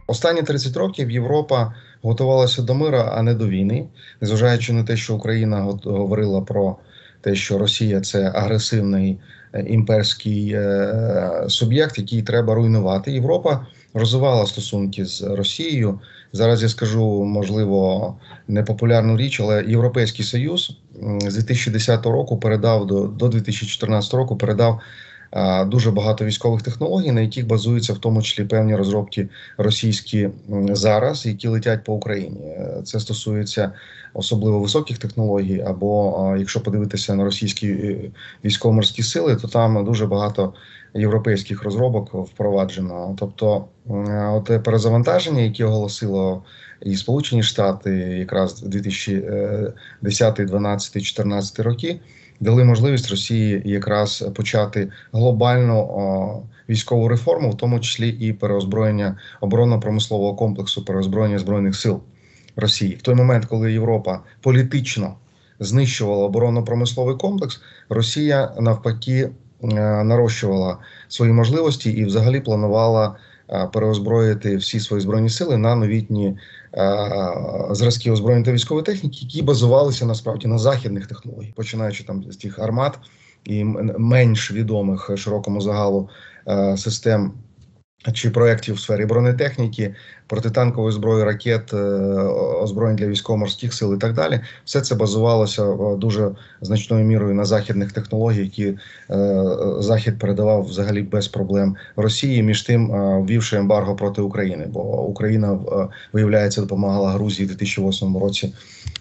Останні 30 років Європа готувалася до миру, а не до війни, незважаючи на те, що Україна говорила про те, що Росія це агресивний імперський суб'єкт, який треба руйнувати. Європа розвивала стосунки з Росією. Зараз я скажу, можливо, непопулярну річ, але Європейський Союз з 2010 року передав до 2014 року передав дуже багато військових технологій, на яких базуються в тому числі певні розробки російські зараз, які летять по Україні. Це стосується особливо високих технологій, або якщо подивитися на російські військово-морські сили, то там дуже багато європейських розробок впроваджено. Тобто от перезавантаження, яке оголосило і Сполучені Штати якраз 2010, 2012, 2014 роки, дали можливість Росії якраз почати глобальну військову реформу, в тому числі і переозброєння оборонно-промислового комплексу, переозброєння Збройних сил Росії. В той момент, коли Європа політично знищувала оборонно-промисловий комплекс, Росія навпаки нарощувала свої можливості і взагалі планувала переозброїти всі свої збройні сили на новітні зразки озброєння та військової техніки, які базувалися насправді на західних технологіях, починаючи там з тих армат і менш відомих широкому загалу систем чи проєктів в сфері бронетехніки, протитанкової зброї, ракет, озброєнь для військово-морських сил і так далі. Все це базувалося дуже значною мірою на західних технологіях, які Захід передавав взагалі без проблем Росії, між тим ввівши ембарго проти України, бо Україна, виявляється, допомагала Грузії в 2008 році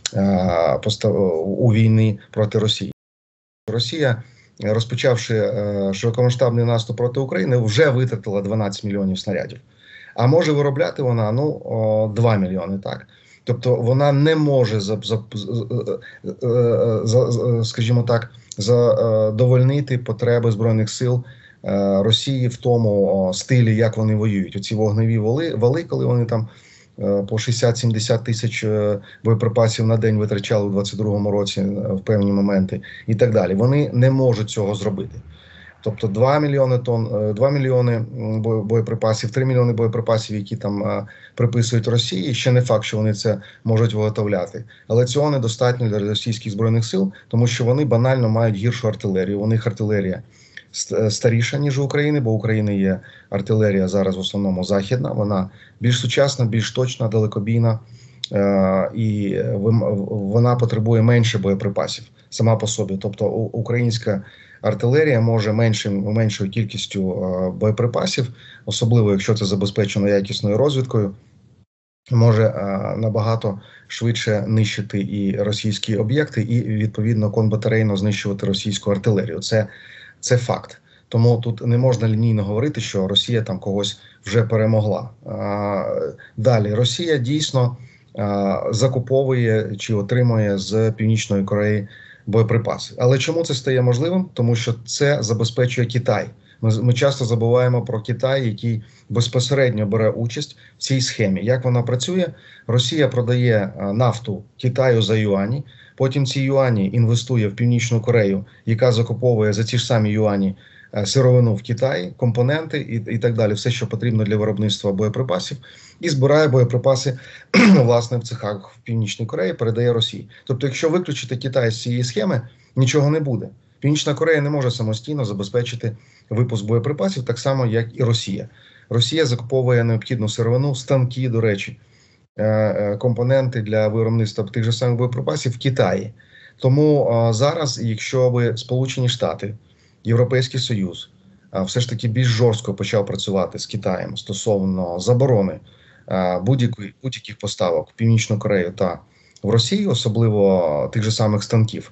у війні проти Росії. Росія, розпочавши широкомасштабний наступ проти України, вже витратила 12 мільйонів снарядів. А може виробляти вона 2 мільйони, так. Тобто вона не може, скажімо так, задовольнити потреби Збройних сил Росії в тому стилі, як вони воюють. Оці вогневі вали, коли вони там по 60-70 тисяч боєприпасів на день витрачали у 2022 році в певні моменти і так далі. Вони не можуть цього зробити. Тобто 2 мільйони боєприпасів, 3 мільйони боєприпасів, які там приписують Росії, ще не факт, що вони це можуть виготовляти. Але цього недостатньо для російських збройних сил, тому що вони банально мають гіршу артилерію. У них артилерія старіша, ніж у України, бо у України є артилерія зараз в основному західна, вона більш сучасна, більш точна, далекобійна, і вона потребує менше боєприпасів сама по собі. Тобто українська артилерія може меншою кількістю боєприпасів, особливо якщо це забезпечено якісною розвідкою, може набагато швидше нищити і російські об'єкти, і відповідно контрбатарейно знищувати російську артилерію. Це факт. Тому тут не можна лінійно говорити, що Росія там когось вже перемогла. Далі, Росія дійсно закуповує чи отримує з Північної Кореї боєприпаси. Але чому це стає можливим? Тому що це забезпечує Китай. Ми часто забуваємо про Китай, який безпосередньо бере участь в цій схемі. Як вона працює? Росія продає нафту Китаю за юані, потім ці юані інвестує в Північну Корею, яка закуповує за ті ж самі юані сировину в Китаї, компоненти і так далі, все, що потрібно для виробництва боєприпасів, і збирає боєприпаси, власне, в цехах в Північній Кореї, передає Росії. Тобто, якщо виключити Китай з цієї схеми, нічого не буде. Північна Корея не може самостійно забезпечити випуск боєприпасів, так само, як і Росія. Росія закуповує необхідну сировину, станки, до речі, компоненти для виробництва тих же самих боєприпасів в Китаї. Тому зараз, якщо би Сполучені Штати, Європейський Союз все ж таки більш жорстко почав працювати з Китаєм стосовно заборони будь-яких поставок в Північну Корею та в Росію, особливо тих же самих станків,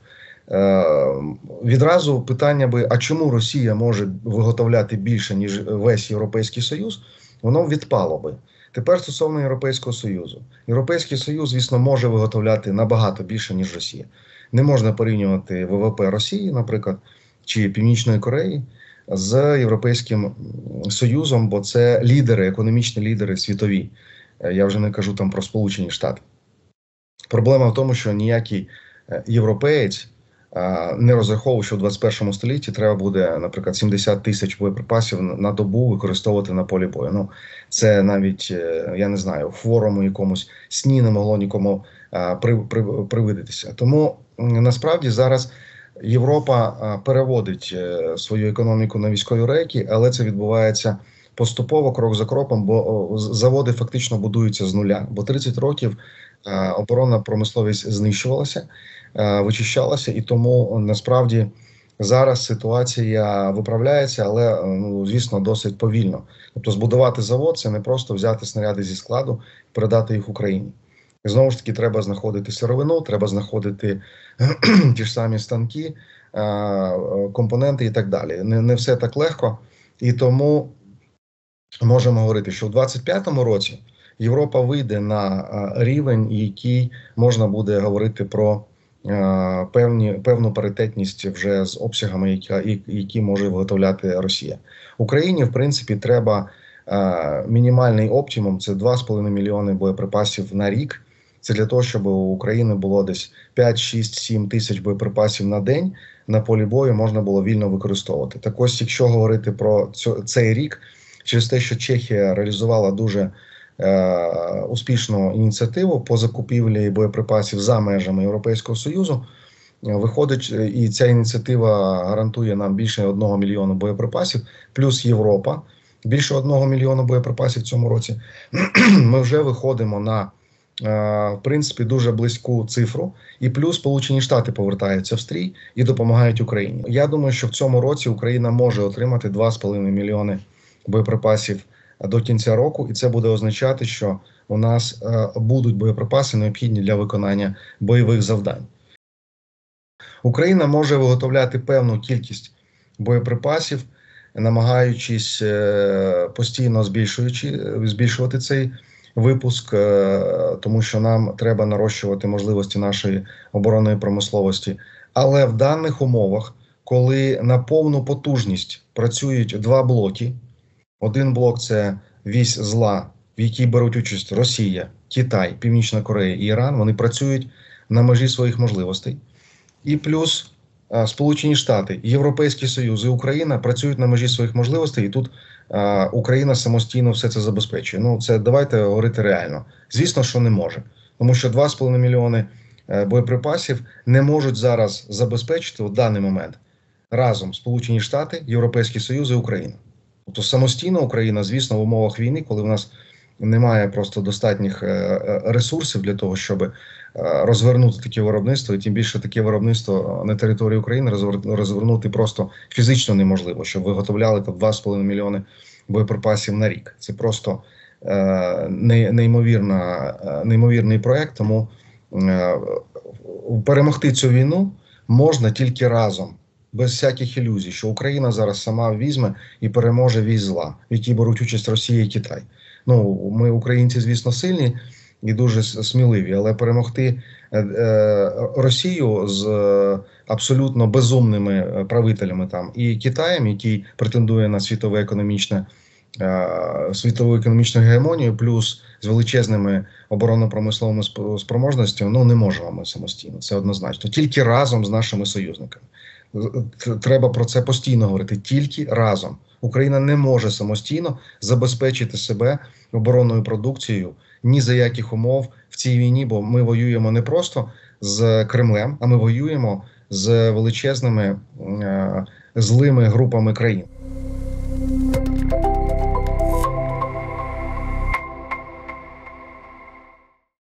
відразу питання би, а чому Росія може виготовляти більше, ніж весь Європейський Союз, воно відпало би. Тепер стосовно Європейського Союзу. Європейський Союз, звісно, може виготовляти набагато більше, ніж Росія. Не можна порівнювати ВВП Росії, наприклад, чи Північної Кореї з Європейським Союзом, бо це лідери, економічні лідери світові. Я вже не кажу там про Сполучені Штати. Проблема в тому, що ніякий європеєць не розраховував, що в 21 столітті треба буде, наприклад, 70 тисяч боєприпасів на добу використовувати на полі бою. Ну, це навіть, я не знаю, в хворому якомусь сні не могло нікому привидитися. Тому насправді зараз Європа переводить свою економіку на військові рейки, але це відбувається поступово, крок за кроком, бо заводи фактично будуються з нуля. Бо 30 років оборонна промисловість знищувалася, вичищалася, і тому насправді зараз ситуація виправляється, але, ну, звісно, досить повільно. Тобто збудувати завод – це не просто взяти снаряди зі складу, передати їх Україні. І знову ж таки, треба знаходити сировину, треба знаходити ті ж самі станки, компоненти і так далі. Не все так легко, і тому можемо говорити, що в 2025 році Європа вийде на рівень, який можна буде говорити про певну паритетність вже з обсягами, які може виготовляти Росія. Україні, в принципі, треба мінімальний оптимум – це 2,5 мільйони боєприпасів на рік. Це для того, щоб у України було десь 5, 6, 7 тисяч боєприпасів на день на полі бою можна було вільно використовувати. Так ось, якщо говорити про цей рік, через те, що Чехія реалізувала дуже успішну ініціативу по закупівлі боєприпасів за межами Європейського Союзу, виходить, і ця ініціатива гарантує нам більше 1 мільйона боєприпасів, плюс Європа, більше 1 мільйона боєприпасів в цьому році. Ми вже виходимо на, в принципі, дуже близьку цифру, і плюс Сполучені Штати повертаються в стрій і допомагають Україні. Я думаю, що в цьому році Україна може отримати 2,5 мільйони боєприпасів до кінця року, і це буде означати, що у нас будуть боєприпаси необхідні для виконання бойових завдань. Україна може виготовляти певну кількість боєприпасів, намагаючись постійно збільшувати цей випуск, тому що нам треба нарощувати можливості нашої оборонної промисловості. Але в даних умовах, коли на повну потужність працюють два блоки, один блок – це вісь зла, в якій беруть участь Росія, Китай, Північна Корея і Іран, вони працюють на межі своїх можливостей. І плюс Сполучені Штати, Європейський Союз і Україна працюють на межі своїх можливостей, і тут Україна самостійно все це забезпечує. Ну, це давайте говорити реально. Звісно, що не може. Тому що 2,5 мільйони боєприпасів не можуть зараз забезпечити в даний момент разом Сполучені Штати, Європейський Союз і Україна. Тобто самостійно Україна, звісно, в умовах війни, коли в нас немає просто достатніх ресурсів для того, щоб розвернути таке виробництво, і тим більше таке виробництво на території України розвернути просто фізично неможливо, щоб виготовляли там 2,5 мільйони боєприпасів на рік. Це просто неймовірний проект, тому перемогти цю війну можна тільки разом, без всяких ілюзій, що Україна зараз сама візьме і переможе вісь зла, в якій беруть участь Росія і Китай. Ну, ми, українці, звісно, сильні і дуже сміливі, але перемогти Росію з абсолютно безумними правителями там і Китаєм, який претендує на світову економічну гегемонію, плюс з величезними оборонно-промисловими спроможностями, ну, не можемо ми самостійно, це однозначно. Тільки разом з нашими союзниками. Треба про це постійно говорити. Тільки разом. Україна не може самостійно забезпечити себе оборонною продукцією ні за яких умов в цій війні, бо ми воюємо не просто з Кремлем, а ми воюємо з величезними злими групами країн.